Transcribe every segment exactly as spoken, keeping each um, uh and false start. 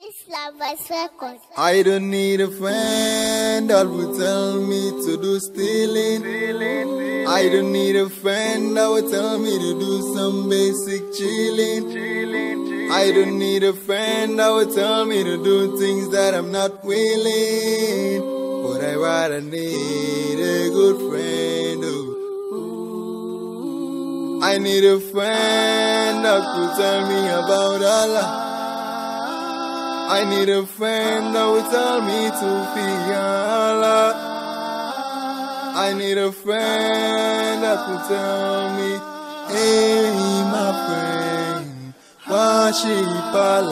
I don't need a friend that will tell me to do stealing. I don't need a friend that will tell me to do some basic chilling. I don't need a friend that will tell me to do things that I'm not willing. But I rather need a good friend. Oh. I need a friend that will tell me about Allah. I need a friend that will tell me to fear Allah. I need a friend that will tell me, hey my friend, worship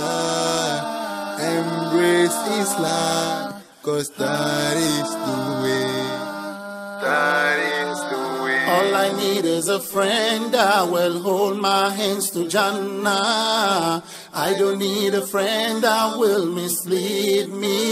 Allah, embrace Islam, cause that is the way, that is the way. All I need is a friend that will hold my hands to Jannah. I don't need a friend that will mislead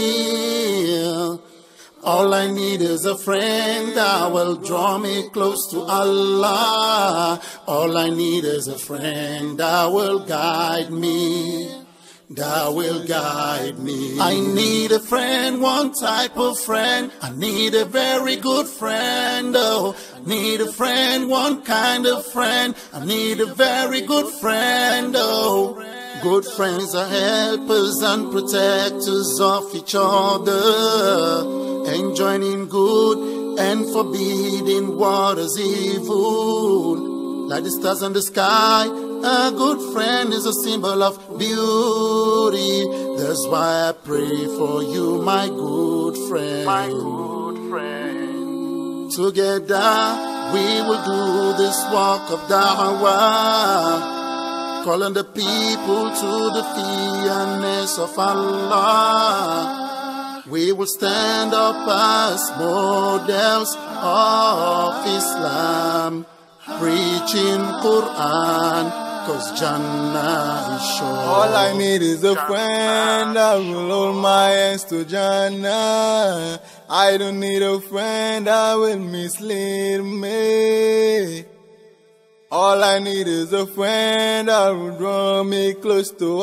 me. All I need is a friend that will draw me close to Allah. All I need is a friend that will guide me, that will guide me. I need a friend, one type of friend. I need a very good friend. Oh, I need a friend, one kind of friend. I need a very good friend. Oh, good friends are helpers and protectors of each other, enjoining good and forbidding what is evil. Like the stars in the sky, a good friend is a symbol of beauty. That's why I pray for you, my good friend. My good friend. Together we will do this walk of da'wah, calling the people to the fearness of Allah. We will stand up as models of Islam, preaching Quran, cause Jannah is sure. All I need is a friend that will hold my hands to Jannah. I don't need a friend that will mislead me. All I need is a friend that will draw me close to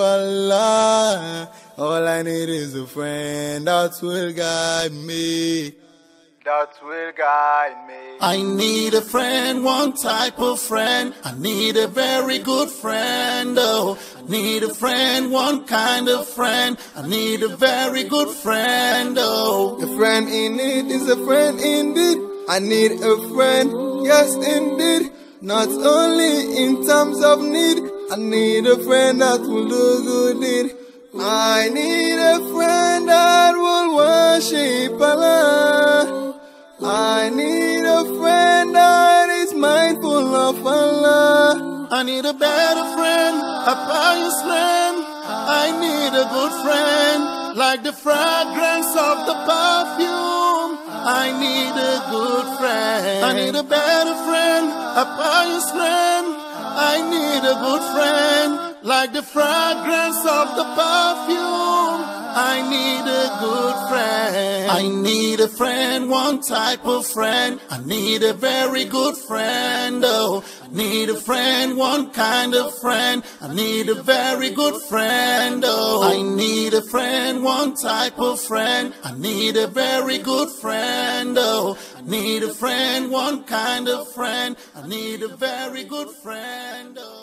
Allah. All I need is a friend that will guide me, that will guide me. I need a friend, one type of friend. I need a very good friend. Oh, I need a friend, one kind of friend. I need a very good friend. Oh, a friend in need is a friend indeed. I need a friend, yes indeed. Not only in terms of need, I need a friend that will do good deed. I need a friend that will worship Allah. I need a friend that is mindful of Allah. I need a better friend, a pious friend. I need a good friend, like the fragrance of the perfume. I need a good friend. I need a better friend, a pious friend. I need a good friend, like the fragrance of the perfume. I need a good friend. I need a friend, one type of friend. I need a very good friend. Oh, I need a friend, one kind of friend. I need a very good friend. Oh, I need a friend, one type of friend. I need a very good friend. Oh, I need a friend, one kind of friend. I need a very good friend. Oh.